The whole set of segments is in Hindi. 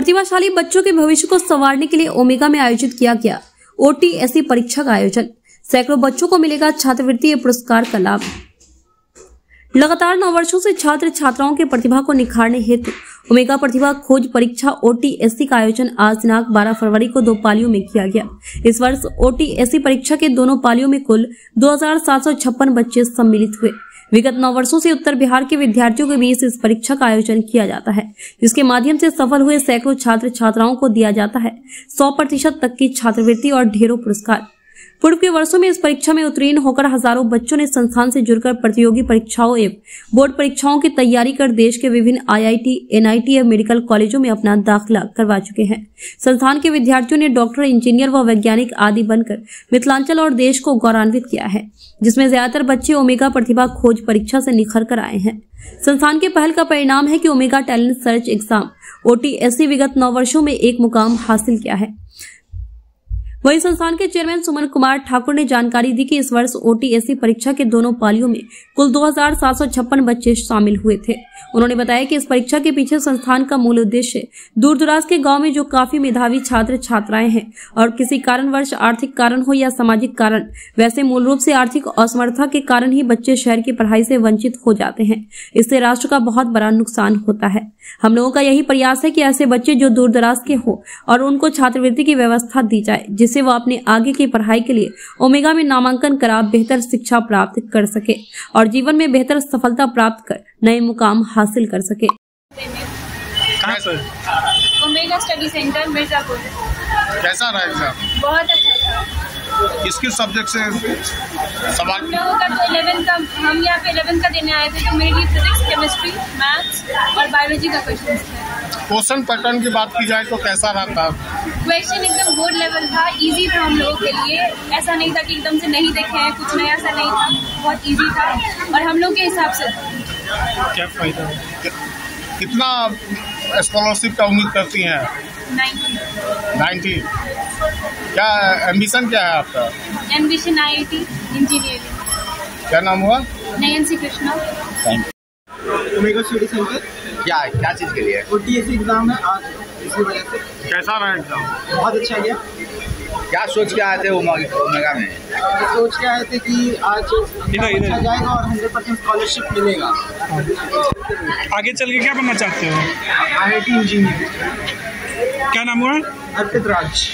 प्रतिभाशाली बच्चों के भविष्य को संवारने के लिए ओमेगा में आयोजित किया गया OTSE परीक्षा का आयोजन। सैकड़ों बच्चों को मिलेगा छात्रवृत्ति पुरस्कार का लाभ। लगातार 9 वर्षों से छात्र छात्राओं की प्रतिभा को निखारने हेतु ओमेगा प्रतिभा खोज परीक्षा OTSE का आयोजन आज दिनांक 12 फरवरी को 2 पालियों में किया गया। इस वर्ष OTSE परीक्षा के दोनों पालियों में कुल 2756 बच्चे सम्मिलित हुए। विगत 9 वर्षों से उत्तर बिहार के विद्यार्थियों के बीच इस परीक्षा का आयोजन किया जाता है, जिसके माध्यम से सफल हुए सैकड़ों छात्र छात्राओं को दिया जाता है 100% तक की छात्रवृत्ति और ढेरों पुरस्कार। पूर्व के वर्षों में इस परीक्षा में उत्तीर्ण होकर हजारों बच्चों ने संस्थान से जुड़कर प्रतियोगी परीक्षाओं एवं बोर्ड परीक्षाओं की तैयारी कर देश के विभिन्न IIT, NIT एवं मेडिकल कॉलेजों में अपना दाखिला करवा चुके हैं। संस्थान के विद्यार्थियों ने डॉक्टर, इंजीनियर व वैज्ञानिक आदि बनकर मिथिलांचल और देश को गौरवान्वित किया है, जिसमें ज्यादातर बच्चे ओमेगा प्रतिभा खोज परीक्षा से निखर कर आए हैं। संस्थान के पहल का परिणाम है कि Omega talent search exam OTSE विगत 9 वर्षों में एक मुकाम हासिल किया है। वहीं संस्थान के चेयरमैन सुमन कुमार ठाकुर ने जानकारी दी कि इस वर्ष OTSE परीक्षा के दोनों पालियों में कुल 2756 बच्चे शामिल हुए थे। उन्होंने बताया कि इस परीक्षा के पीछे संस्थान का मूल उद्देश्य दूर दराज के गांव में जो काफी मेधावी छात्र छात्राएं हैं और किसी कारणवश आर्थिक कारण हो या सामाजिक कारण, वैसे मूल रूप से आर्थिक असमर्थता के कारण ही बच्चे शहर की पढ़ाई से वंचित हो जाते हैं। इससे राष्ट्र का बहुत बड़ा नुकसान होता है। हम लोगों का यही प्रयास है कि ऐसे बच्चे जो दूर दराज के हो और उनको छात्रवृत्ति की व्यवस्था दी जाए, जिससे वो अपने आगे की पढ़ाई के लिए ओमेगा में नामांकन करा बेहतर शिक्षा प्राप्त कर सके और जीवन में बेहतर सफलता प्राप्त कर नए मुकाम हासिल कर सके। Omega study centre Mirzapur. कैसा रहा एग्जाम? बहुत अच्छा था। किस सब्जेक्ट से सवाल? हम लोगों का तो 11 का, हम यहाँ पे 11 का देने आए थे, तो मेरे लिए फिजिक्स, केमिस्ट्री, मैथ्स और बायोलॉजी का क्वेश्चन था। क्वेश्चन पैटर्न की बात की जाए तो कैसा रहा था? क्वेश्चन एकदम बोर्ड लेवल था, इजी था हम लोगों के लिए। ऐसा नहीं था कि एकदम से नहीं देखे हैं, कुछ नया सा नहीं था, बहुत इजी था और हम लोग के हिसाब से। क्या फायदा? कितना स्कॉलरशिप का उम्मीद करती हैं? 90। क्या एम्बिशन क्या है आपका? Ambition IIT engineering. क्या नाम हुआ? Nayan Krishna. Omega study centre क्या चीज के लिए? OTSE एग्जाम है आज, इसी वजह से। कैसा रहा एग्जाम? बहुत अच्छा गया। क्या सोच के आए थे ओमेगा में? सोच के आए थे कि आज अच्छा जाएगा और 100% स्कॉलरशिप मिलेगा। आगे चल के क्या बनना चाहते हो? IIT engineer. क्या नाम हुआ? अर्पित राज।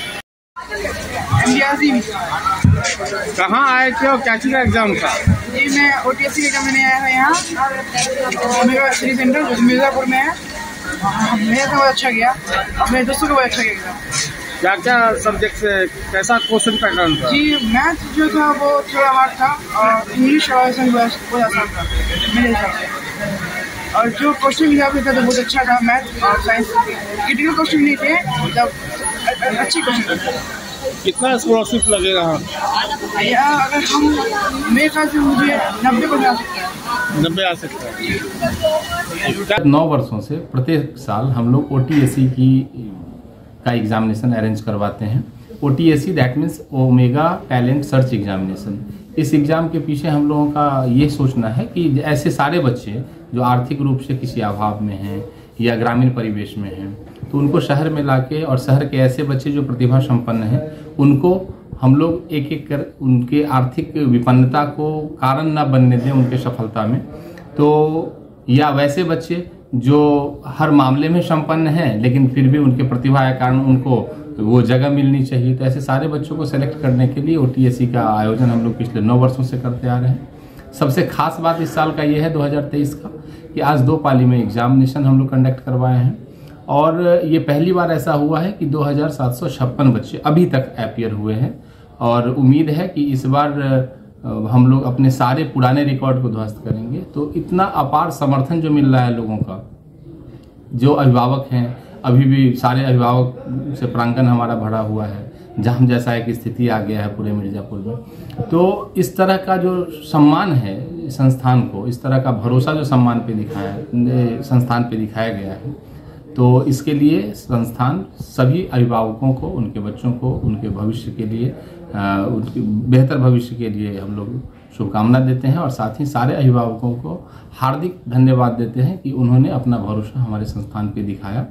कहाँ आए थे और क्या चीज का एग्जाम था? जी मैं OTSE एग्जाम देने आया हूँ यहाँ ओमेगा स्टडी सेंटर जो मिर्जापुर में है। मेरा तो बहुत अच्छा गया, मेरे दोस्तों को बहुत अच्छा गया। क्या क्या सब्जेक्ट से कैसा क्वेश्चन पैटर्न था? जी मैथ जो था वो थोड़ा हार्ड था और इंग्लिश और बहुत आसान था मेरे हिसाब से। और जो क्वेश्चन लिखा था तो बहुत अच्छा था, मैथ और साइंस। क्रिटिकल क्वेश्चन नहीं थे, मतलब अच्छे क्वेश्चन थे। कितना स्कॉलरशिप लगेगा? अगर हम मेरे ख्याल से मुझे 90 को जा सकते हैं। 90 आ सकता है। 9 वर्षों से प्रत्येक साल हम लोग OTSE का एग्जामिनेशन अरेंज करवाते हैं। OTSE that means Omega talent search examination. इस एग्ज़ाम के पीछे हम लोगों का ये सोचना है कि ऐसे सारे बच्चे जो आर्थिक रूप से किसी अभाव में हैं या ग्रामीण परिवेश में हैं, तो उनको शहर में लाके और शहर के ऐसे बच्चे जो प्रतिभा संपन्न हैं, उनको हम लोग एक एक कर उनके आर्थिक विपन्नता को कारण न बनने दें उनके सफलता में। तो या वैसे बच्चे जो हर मामले में संपन्न हैं लेकिन फिर भी उनके प्रतिभा के कारण उनको वो जगह मिलनी चाहिए, तो ऐसे सारे बच्चों को सेलेक्ट करने के लिए OTSE का आयोजन हम लोग पिछले 9 वर्षों से करते आ रहे हैं। सबसे खास बात इस साल का ये है 2023 का कि आज 2 पाली में एग्जामिनेशन हम लोग कंडक्ट करवाए हैं और ये पहली बार ऐसा हुआ है कि 2756 बच्चे अभी तक अपीयर हुए हैं और उम्मीद है कि इस बार हम लोग अपने सारे पुराने रिकॉर्ड को ध्वस्त करेंगे। तो इतना अपार समर्थन जो मिल रहा है लोगों का, जो अभिभावक हैं, अभी भी सारे अभिभावक से प्रांगण हमारा भरा हुआ है, जाम जैसा एक स्थिति आ गया है पूरे मिर्जापुर में। तो इस तरह का जो सम्मान है संस्थान को, इस तरह का भरोसा जो सम्मान पे दिखाया संस्थान पे दिखाया गया है, तो इसके लिए संस्थान सभी अभिभावकों को, उनके बच्चों को, उनके भविष्य के लिए, उनके बेहतर भविष्य के लिए हम लोग शुभकामना देते हैं और साथ ही सारे अभिभावकों को हार्दिक धन्यवाद देते हैं कि उन्होंने अपना भरोसा हमारे संस्थान पे दिखाया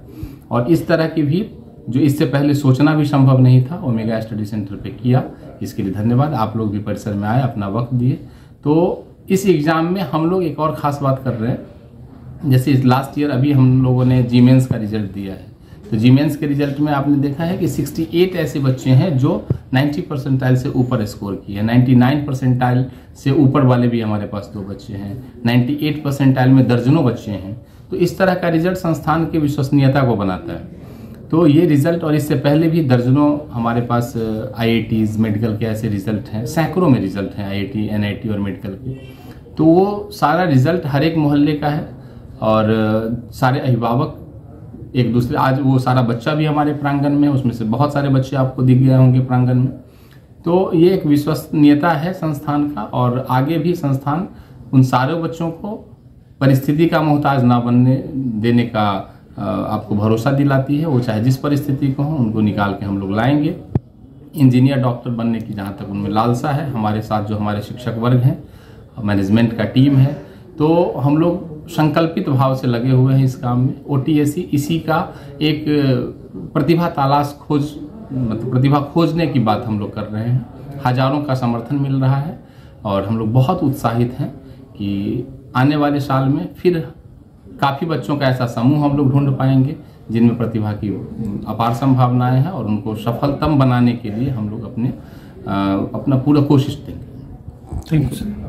और इस तरह की भी जो इससे पहले सोचना भी संभव नहीं था, ओमेगा स्टडी सेंटर पे किया। इसके लिए धन्यवाद। आप लोग भी परिसर में आए, अपना वक्त दिए। तो इस एग्ज़ाम में हम लोग एक और ख़ास बात कर रहे हैं, जैसे लास्ट ईयर अभी हम लोगों ने जीमेंस का रिजल्ट दिया है, तो जीमेंस के रिजल्ट में आपने देखा है कि 68 ऐसे बच्चे हैं जो 90 परसेंटाइल से ऊपर स्कोर किए हैं। 99 परसेंटाइल से ऊपर वाले भी हमारे पास 2 बच्चे हैं। 98 परसेंटाइल में दर्जनों बच्चे हैं। तो इस तरह का रिजल्ट संस्थान की विश्वसनीयता को बनाता है। तो ये रिजल्ट, और इससे पहले भी दर्जनों हमारे पास IITs मेडिकल के ऐसे रिजल्ट हैं, सैकड़ों में रिजल्ट हैं IIT, NIT और मेडिकल के। तो वो सारा रिजल्ट हर एक मोहल्ले का है और सारे अभिभावक एक दूसरे, आज वो सारा बच्चा भी हमारे प्रांगण में, उसमें से बहुत सारे बच्चे आपको दिख गए होंगे प्रांगण में। तो ये एक विश्वसनीयता है संस्थान का, और आगे भी संस्थान उन सारे बच्चों को परिस्थिति का मोहताज ना बनने देने का आपको भरोसा दिलाती है। वो चाहे जिस परिस्थिति को हो, उनको निकाल के हम लोग लाएंगे। इंजीनियर, डॉक्टर बनने की जहाँ तक उनमें लालसा है, हमारे साथ जो हमारे शिक्षक वर्ग हैं, मैनेजमेंट का टीम है, तो हम लोग संकल्पित भाव से लगे हुए हैं इस काम में। OTSE इसी का एक प्रतिभा तलाश खोज, मतलब प्रतिभा खोजने की बात हम लोग कर रहे हैं। हजारों का समर्थन मिल रहा है और हम लोग बहुत उत्साहित हैं कि आने वाले साल में फिर काफ़ी बच्चों का ऐसा समूह हम लोग ढूंढ पाएंगे जिनमें प्रतिभा की अपार संभावनाएं हैं, और उनको सफलतम बनाने के लिए हम लोग अपना पूरा कोशिश देंगे। Thank you sir.